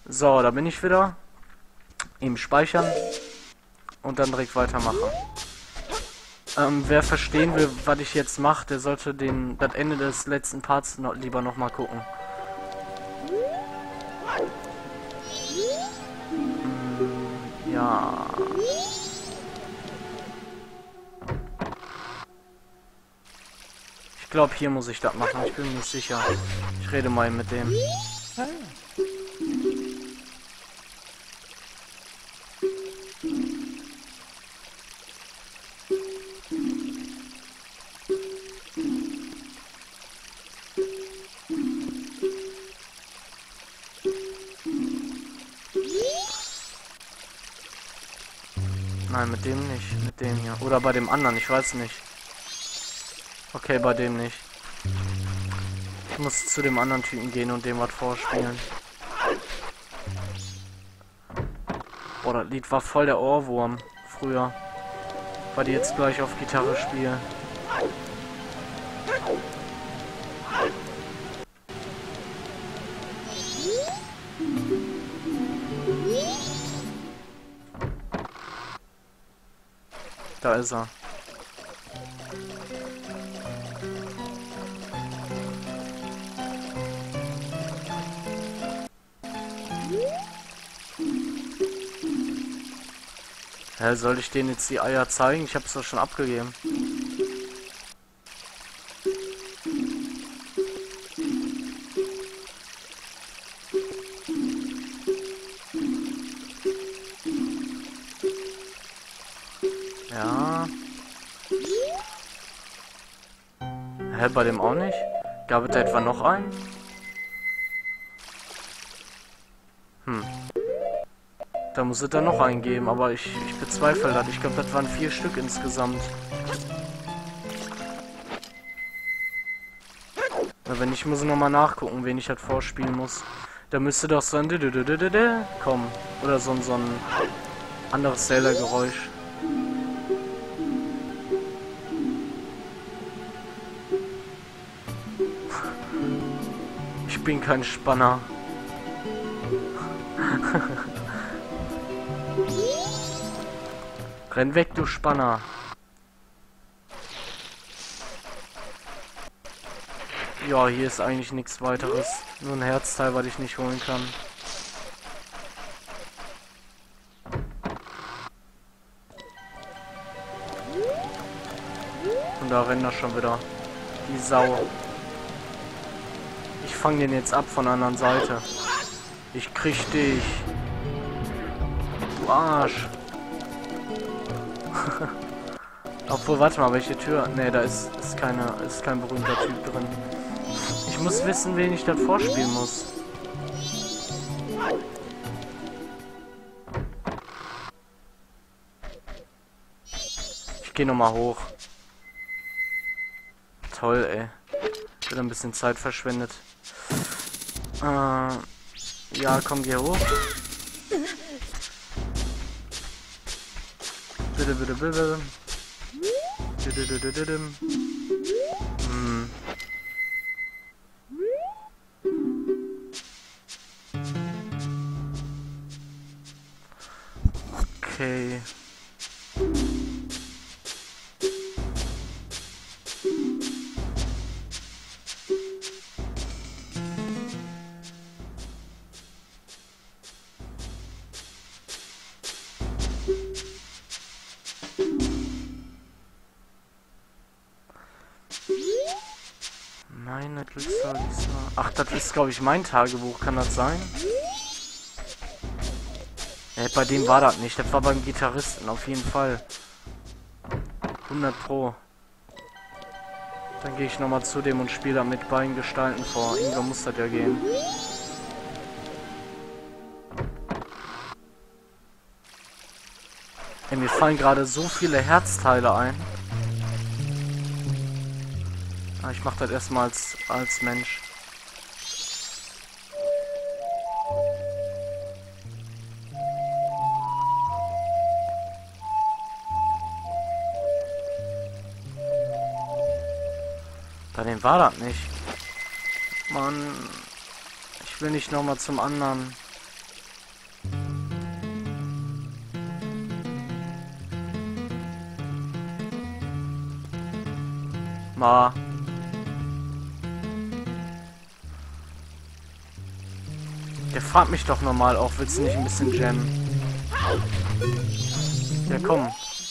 So, da bin ich wieder. Eben speichern. Und dann direkt weitermachen. Wer verstehen will, was ich jetzt mache, der sollte das Ende des letzten Parts lieber noch mal gucken. Ja. Ich glaube, hier muss ich das machen. Ich bin mir nicht sicher. Ich rede mal mit dem. Nein, mit dem nicht. Mit dem hier. Oder bei dem anderen, ich weiß nicht. Okay, bei dem nicht. Ich muss zu dem anderen Typen gehen und dem was vorspielen. Boah, das Lied war voll der Ohrwurm. Früher. Weil die jetzt gleich auf Gitarre spielen. Da ist er. Hä, soll ich denen jetzt die Eier zeigen? Ich hab's doch schon abgegeben. Ja. Hä, bei dem auch nicht? Gab es da etwa noch einen? Da muss es dann noch einen geben, aber ich bezweifle das. Ich glaube, das waren 4 Stück insgesamt. Ja, wenn nicht, muss ich nochmal nachgucken, wen ich halt vorspielen muss. Da müsste doch so ein kommen. Oder so ein anderes Zelda-Geräusch. Ich bin kein Spanner. Renn weg, du Spanner. Ja, hier ist eigentlich nichts weiteres. Nur ein Herzteil, was ich nicht holen kann. Und da rennt er schon wieder. Die Sau. Ich fange den jetzt ab von der anderen Seite. Ich krieg dich. Du Arsch. Obwohl, warte mal, welche Tür? Ne, da ist kein berühmter Typ drin. Ich muss wissen, wen ich das vorspielen muss. Ich gehe nochmal hoch. Toll, ey. Wieder ein bisschen Zeit verschwendet. Ja, komm, geh hoch. Bitte, bitte, bitte. Okay. Meine Glückszahl diesmal. Ach, das ist, glaube ich, mein Tagebuch. Kann das sein? Bei dem war das nicht. Das war beim Gitarristen, auf jeden Fall. 100 Pro. Dann gehe ich nochmal zu dem und spiele da mit beiden Gestalten vor. Irgendwann muss das ja gehen. Ey, mir fallen gerade so viele Herzteile ein. Ich mach das erstmal als Mensch. Bei dem war das nicht. Mann, ich will nicht nochmal zum anderen. Ma. Der fragt mich doch normal auch, willst du nicht ein bisschen jammen? Ja, komm.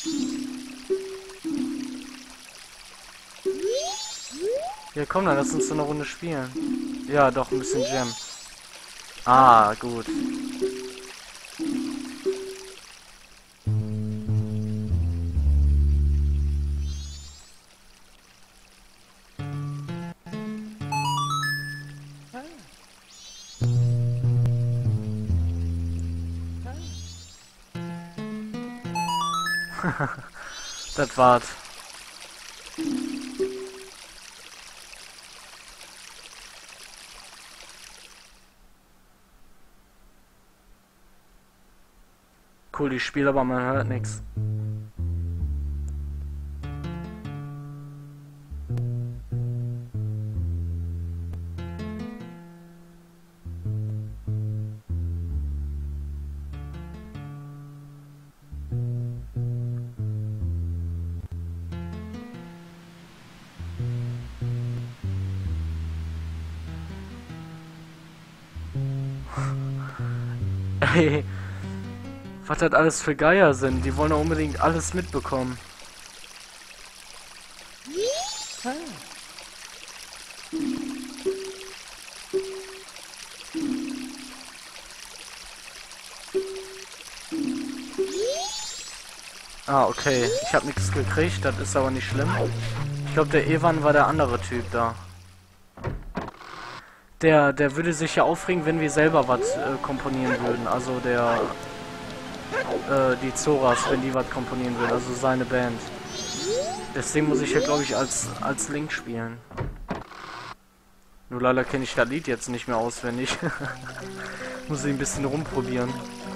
Ja, komm, dann lass uns so eine Runde spielen. Ja, doch, ein bisschen Jam. Ah, gut. Das war's. Cool, die Spiele, aber man hört nichts. Ey, was das alles für Geier sind. Die wollen ja unbedingt alles mitbekommen. Ah, okay. Ich habe nichts gekriegt, das ist aber nicht schlimm. Ich glaube, der Evan war der andere Typ da. Der würde sich ja aufregen, wenn wir selber was komponieren würden. Also die Zoras, wenn die was komponieren würden. Also seine Band. Deswegen muss ich ja, glaube ich, als Link spielen. Nur leider kenne ich das Lied jetzt nicht mehr auswendig. Muss ich ein bisschen rumprobieren.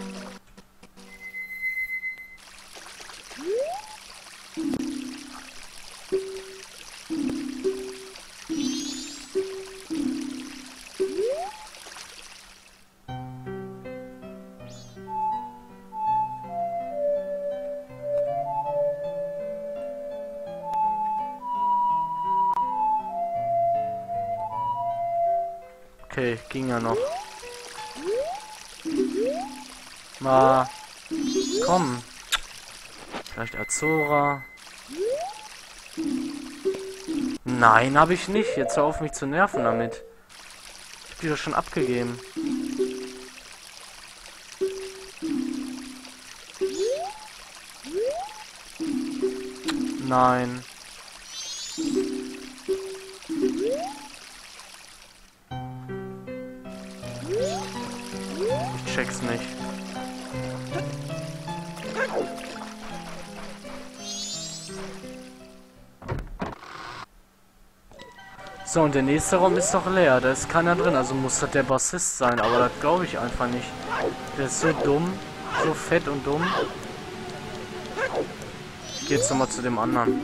Okay, ging ja noch. Mal. Komm. Vielleicht Azora. Nein, habe ich nicht. Jetzt hör auf mich zu nerven damit. Ich hab die doch schon abgegeben. Nein. Ich check's nicht. So, und der nächste Raum ist doch leer. Da ist keiner drin. Also muss das der Bassist sein. Aber das glaube ich einfach nicht. Der ist so dumm. So fett und dumm. Ich geh jetzt nochmal zu dem anderen.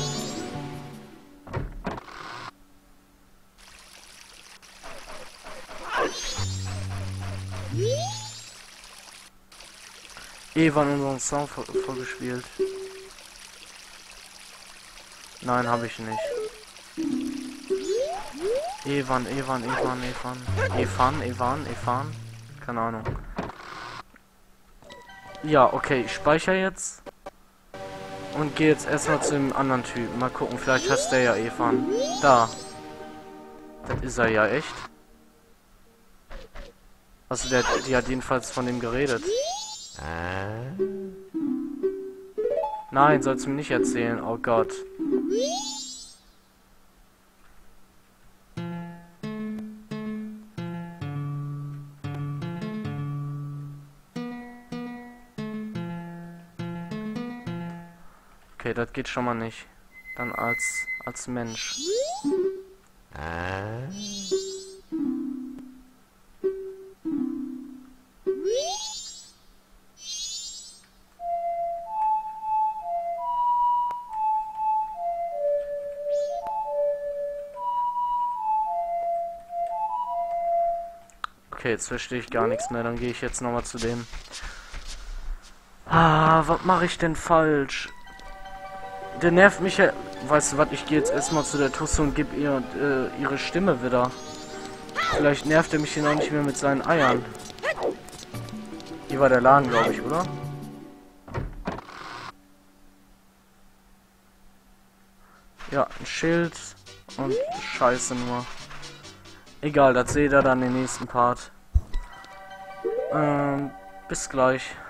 Evan unseren Song vorgespielt. Nein, habe ich nicht. Evan. Keine Ahnung. Ja, okay, ich speichere jetzt. Und gehe jetzt erstmal zu dem anderen Typen. Mal gucken, vielleicht heißt der ja Evan. Da. Das ist er ja echt. Also die hat jedenfalls von dem geredet. Nein, sollst du mir nicht erzählen. Oh Gott. Okay, das geht schon mal nicht. Dann als Mensch. Okay, jetzt verstehe ich gar nichts mehr. Dann gehe ich jetzt nochmal zu dem. Ah, was mache ich denn falsch? Der nervt mich ja weißt du was, ich gehe jetzt erstmal zu der Tusse und gebe ihr ihre Stimme wieder. Vielleicht nervt er mich hier noch nicht mehr mit seinen Eiern. Hier war der Laden, glaube ich, oder? Ja, ein Schild und Scheiße nur. Egal, das seht ihr dann im nächsten Part. Bis gleich.